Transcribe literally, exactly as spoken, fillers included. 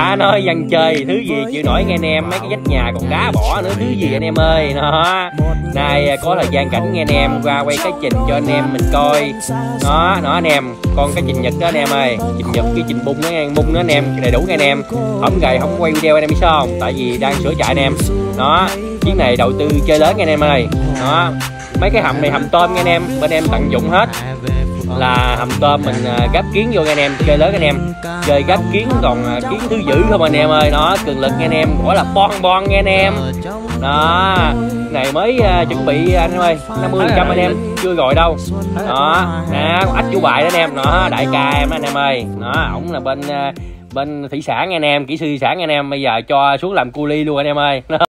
À, nói dân chơi thứ gì chịu nổi nghe anh em, mấy cái vách nhà còn đá bỏ nữa, thứ gì anh em ơi. Nó nay có thời gian rảnh nghe anh em qua quay cái trình cho anh em mình coi. Nó nó anh em, con cái trình nhật đó anh em ơi, trình nhật cái trình bung đó nghe, bung đó anh em đầy đủ nghe anh em. Không gầy không quay video anh em biết sao không, tại vì đang sửa chạy anh em. Nó chiếc này đầu tư chơi lớn nghe anh em ơi. Nó mấy cái hầm này hầm tôm nghe anh em, bên em tận dụng hết là hầm tôm mình uh, gắp kiến vô nghe anh em, chơi lớn anh em, chơi gắp kiến còn uh, kiến thứ dữ không anh em ơi. Nó cường lực nghe anh em, gọi là bon bon nghe anh em. Đó này mới uh, chuẩn bị anh em ơi, năm mươi phần trăm anh em chưa gọi đâu. Đó nè, ách chủ bài đó anh em. Nó đại ca em đó anh em ơi. Nó ổng là bên uh, bên thủy sản nghe anh em, kỹ sư thủy sản nghe anh em, bây giờ cho xuống làm cu li luôn anh em ơi.